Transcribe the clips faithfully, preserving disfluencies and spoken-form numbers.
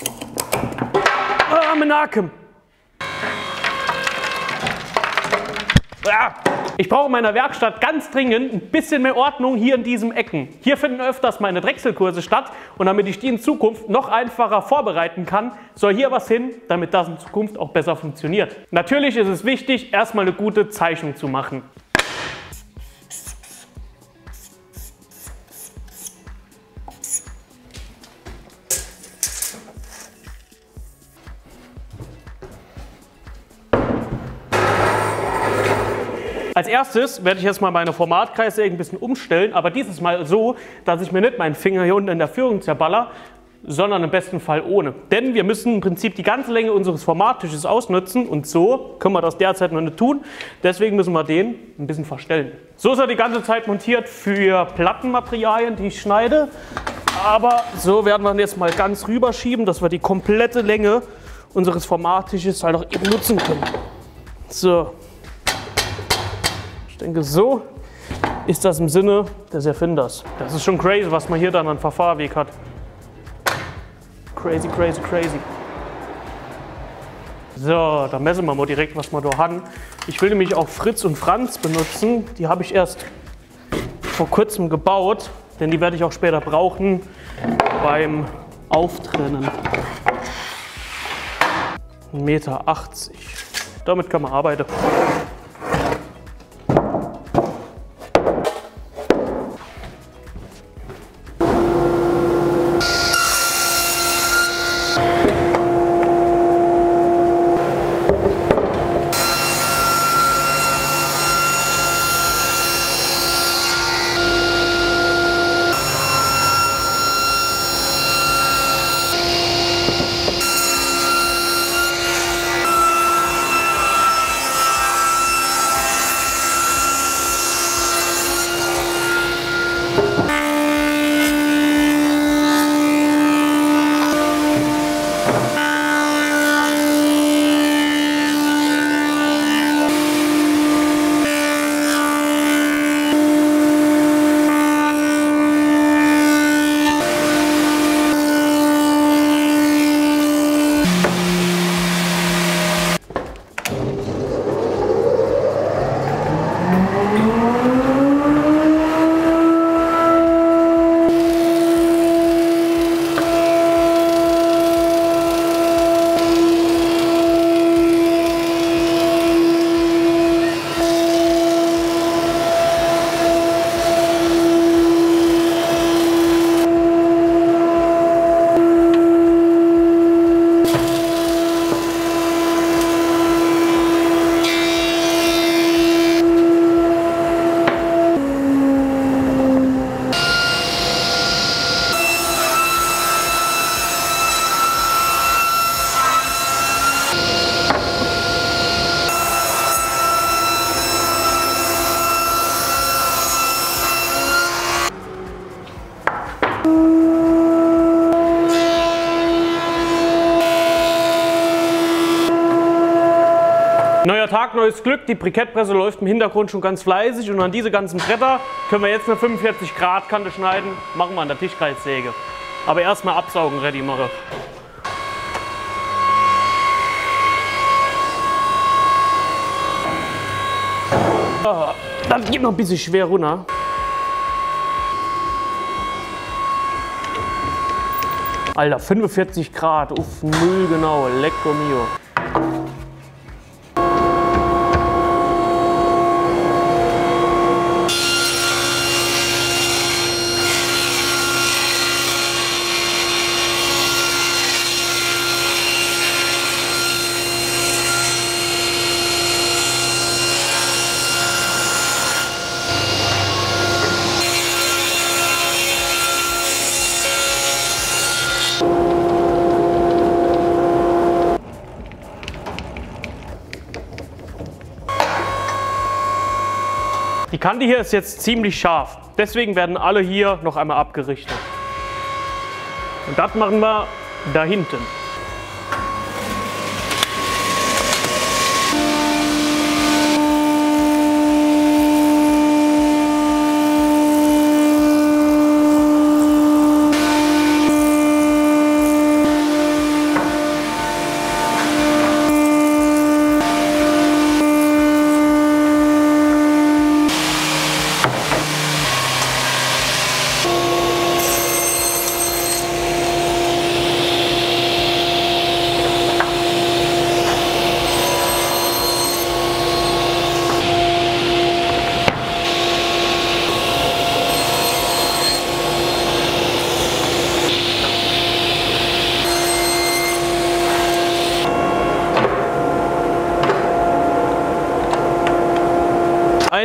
Ah, Menakem. Ah. Ich brauche in meiner Werkstatt ganz dringend ein bisschen mehr Ordnung hier in diesen Ecken. Hier finden öfters meine Drechselkurse statt und damit ich die in Zukunft noch einfacher vorbereiten kann, soll hier was hin, damit das in Zukunft auch besser funktioniert. Natürlich ist es wichtig, erstmal eine gute Zeichnung zu machen. Als erstes werde ich jetzt mal meine Formatkreissäge ein bisschen umstellen, aber dieses Mal so, dass ich mir nicht meinen Finger hier unten in der Führung zerballer, sondern im besten Fall ohne. Denn wir müssen im Prinzip die ganze Länge unseres Formattisches ausnutzen und so können wir das derzeit noch nicht tun. Deswegen müssen wir den ein bisschen verstellen. So ist er die ganze Zeit montiert für Plattenmaterialien, die ich schneide. Aber so werden wir ihn jetzt mal ganz rüberschieben, dass wir die komplette Länge unseres Formattisches halt auch eben nutzen können. So. Ich denke, so ist das im Sinne des Erfinders. Das ist schon crazy, was man hier dann an Verfahrweg hat. Crazy, crazy, crazy. So, dann messen wir mal direkt, was wir da haben. Ich will nämlich auch Fritz und Franz benutzen. Die habe ich erst vor kurzem gebaut, denn die werde ich auch später brauchen beim Auftrennen. ein Meter achtzig. Damit kann man arbeiten. Neuer Tag, neues Glück. Die Brikettpresse läuft im Hintergrund schon ganz fleißig und an diese ganzen Bretter können wir jetzt eine fünfundvierzig Grad Kante schneiden. Machen wir an der Tischkreissäge. Aber erstmal absaugen, ready machen. Das geht noch ein bisschen schwer runter. Alter, fünfundvierzig Grad, uff, null genau, lecco mio. Die Kante hier ist jetzt ziemlich scharf, deswegen werden alle hier noch einmal abgerichtet. Und das machen wir da hinten.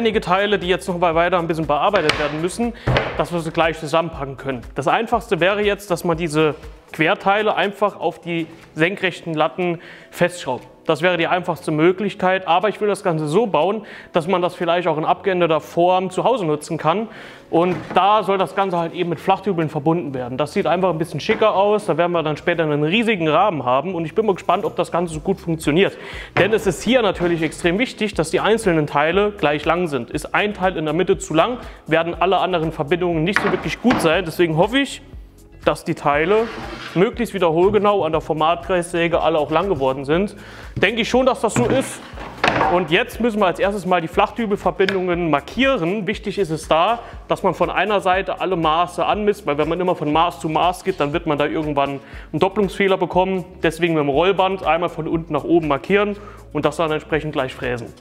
einige Teile, die jetzt noch mal weiter ein bisschen bearbeitet werden müssen, dass wir sie gleich zusammenpacken können. Das Einfachste wäre jetzt, dass man diese Querteile einfach auf die senkrechten Latten festschraubt. Das wäre die einfachste Möglichkeit, aber ich will das Ganze so bauen, dass man das vielleicht auch in abgeänderter Form zu Hause nutzen kann. Und da soll das Ganze halt eben mit Flachhübeln verbunden werden. Das sieht einfach ein bisschen schicker aus, da werden wir dann später einen riesigen Rahmen haben und ich bin mal gespannt, ob das Ganze so gut funktioniert. Denn es ist hier natürlich extrem wichtig, dass die einzelnen Teile gleich lang sind. Ist ein Teil in der Mitte zu lang, werden alle anderen Verbindungen nicht so wirklich gut sein. Deswegen hoffe ich, dass die Teile möglichst wiederholgenau an der Formatkreissäge alle auch lang geworden sind. Denke ich schon, dass das so ist. Und jetzt müssen wir als erstes mal die Flachdübelverbindungen markieren. Wichtig ist es da, dass man von einer Seite alle Maße anmisst, weil wenn man immer von Maß zu Maß geht, dann wird man da irgendwann einen Doppelungsfehler bekommen. Deswegen mit dem Rollband einmal von unten nach oben markieren und das dann entsprechend gleich fräsen.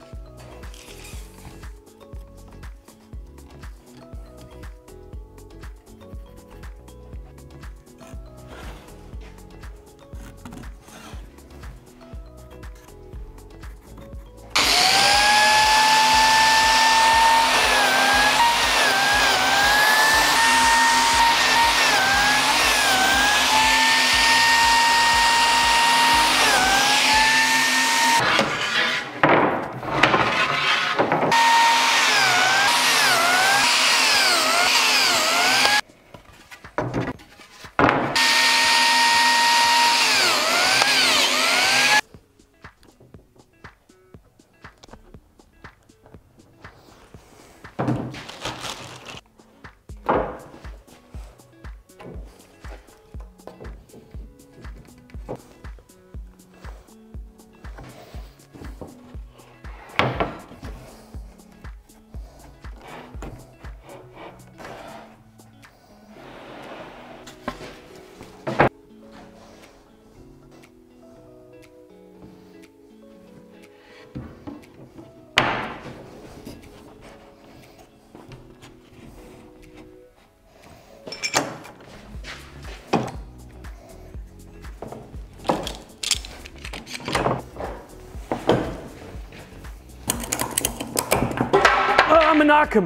Menakem.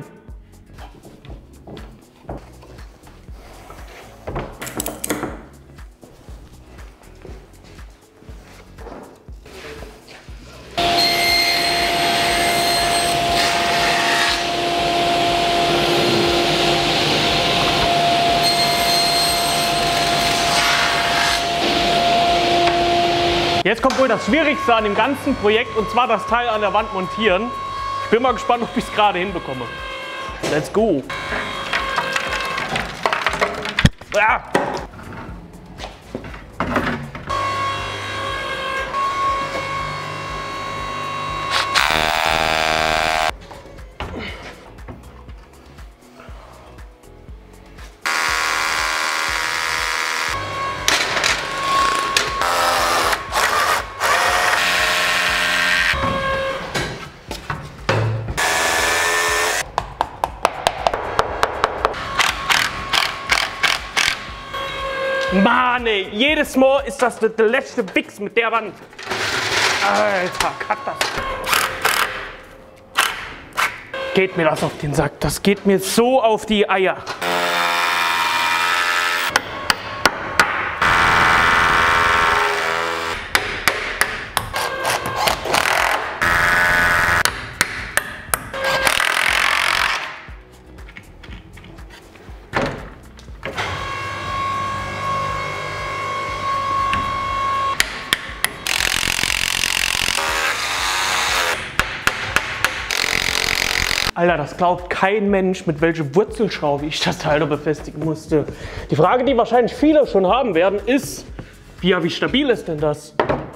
Jetzt kommt wohl das Schwierigste an dem ganzen Projekt, und zwar das Teil an der Wand montieren. Ich bin mal gespannt, ob ich es gerade hinbekomme. Let's go! Ah. Mann, ey, jedes Mal ist das der, der letzte Wichs mit der Wand. Alter, cut das. Geht mir das auf den Sack, das geht mir so auf die Eier. Alter, das glaubt kein Mensch, mit welcher Wurzelschraube ich das Teil da befestigen musste. Die Frage, die wahrscheinlich viele schon haben werden, ist, ja, wie stabil ist denn das?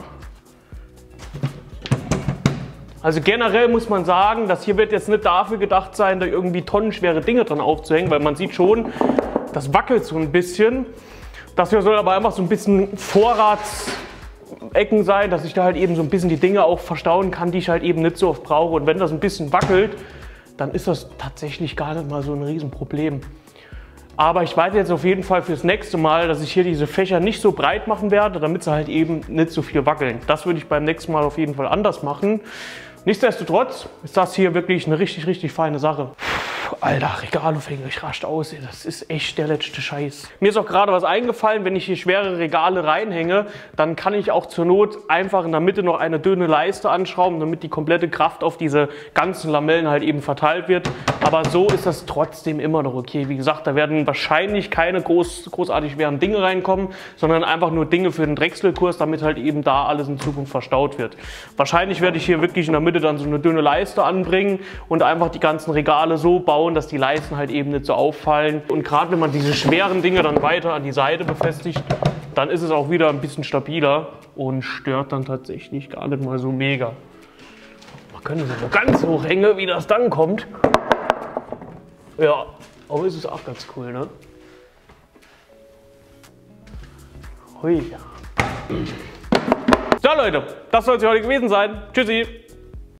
Also generell muss man sagen, das hier wird jetzt nicht dafür gedacht sein, da irgendwie tonnenschwere Dinge dran aufzuhängen, weil man sieht schon, das wackelt so ein bisschen. Das hier soll aber einfach so ein bisschen Vorratsecken sein, dass ich da halt eben so ein bisschen die Dinge auch verstauen kann, die ich halt eben nicht so oft brauche. Und wenn das ein bisschen wackelt, dann ist das tatsächlich gar nicht mal so ein Riesenproblem. Aber ich weiß jetzt auf jeden Fall fürs nächste Mal, dass ich hier diese Fächer nicht so breit machen werde, damit sie halt eben nicht so viel wackeln. Das würde ich beim nächsten Mal auf jeden Fall anders machen. Nichtsdestotrotz ist das hier wirklich eine richtig, richtig feine Sache. Alter, Regalaufhänger, ich rascht aus, ey. Das ist echt der letzte Scheiß. Mir ist auch gerade was eingefallen, wenn ich hier schwere Regale reinhänge, dann kann ich auch zur Not einfach in der Mitte noch eine dünne Leiste anschrauben, damit die komplette Kraft auf diese ganzen Lamellen halt eben verteilt wird. Aber so ist das trotzdem immer noch okay. Wie gesagt, da werden wahrscheinlich keine groß, großartig schweren Dinge reinkommen, sondern einfach nur Dinge für den Drechselkurs, damit halt eben da alles in Zukunft verstaut wird. Wahrscheinlich werde ich hier wirklich in der Mitte dann so eine dünne Leiste anbringen und einfach die ganzen Regale so bauen, dass die Leisten halt eben nicht so auffallen. Und gerade wenn man diese schweren Dinge dann weiter an die Seite befestigt, dann ist es auch wieder ein bisschen stabiler und stört dann tatsächlich gar nicht mal so mega. Man könnte es so ganz hoch hängen, wie das dann kommt. Ja, aber ist es auch ganz cool, ne? Hui. So Leute, das soll es heute gewesen sein. Tschüssi.